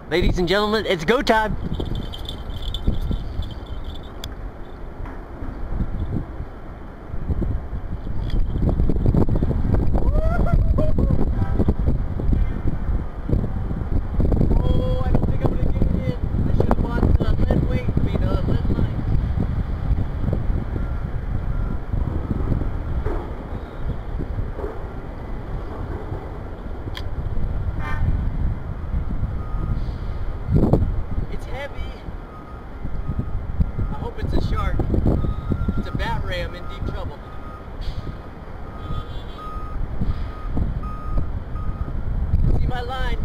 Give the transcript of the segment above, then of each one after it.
Ladies and gentlemen, it's go time. I'm in deep trouble. See my line?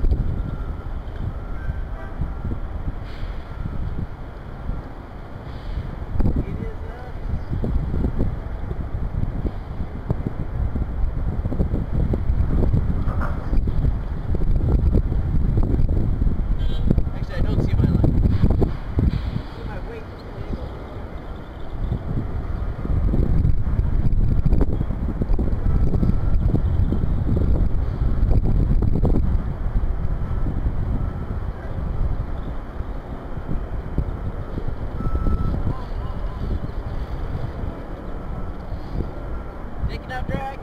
Taking out drag.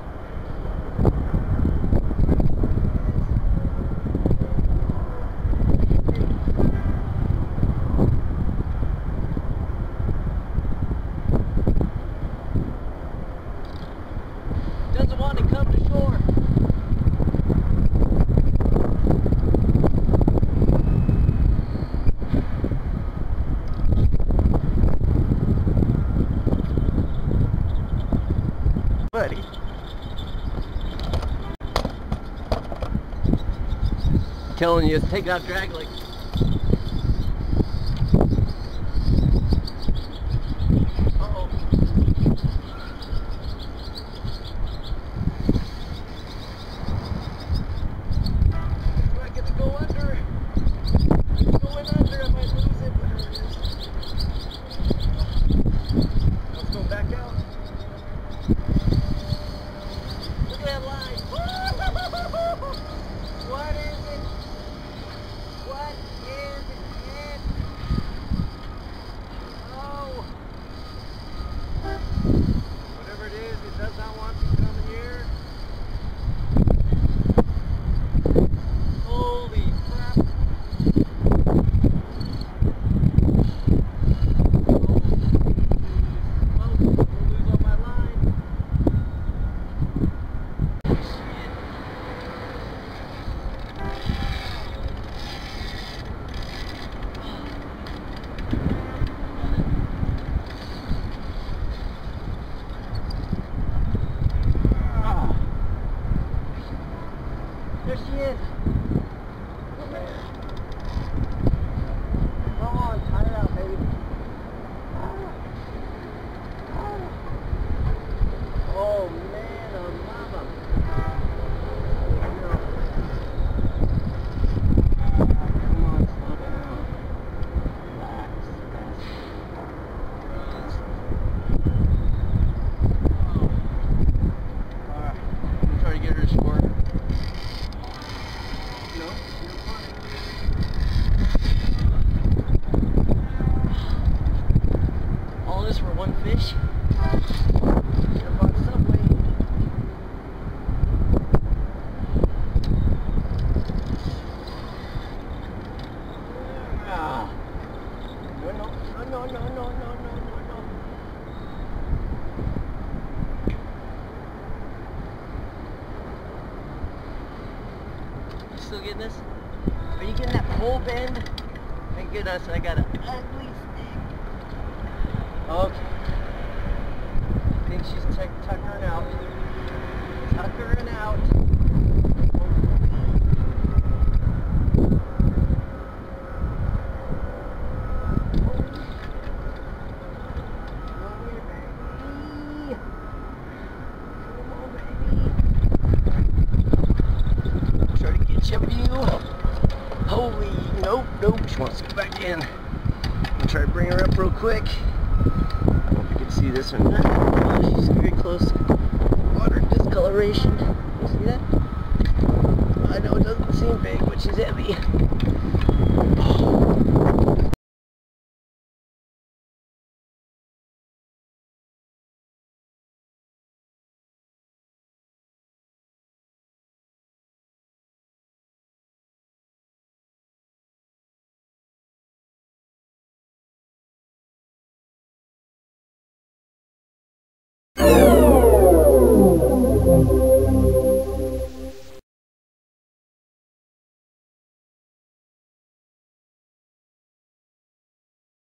Doesn't want to come to shore. Buddy. Telling you, it's taking out drag like. Uh-oh. Do I get to go under? It's going under, I might lose it, but there it is. Let's go back out. Look at that line. What is it? What is it? Oh. Whatever it is, it does not want to come in here. Holy crap. Oh, we'll lose all my line. There she is. Come on, tie it out, baby. Oh man, oh mama. Come on, slow down. Relax. Alright, I'm trying to get her to shore. All this for one fish? Should have bought Subway. Ah. No. You still getting this? Are you getting that pole bend? Thank goodness I got an ugly stick. Okay. I think she's tuckering out. Tuckering out. Try to get you. Holy, nope, she wants to go back in. I'll try to bring her up real quick. I don't know if you can see this or not. Oh, she's very close. Water discoloration. You see that? I know it doesn't seem big, but she's heavy. Oh.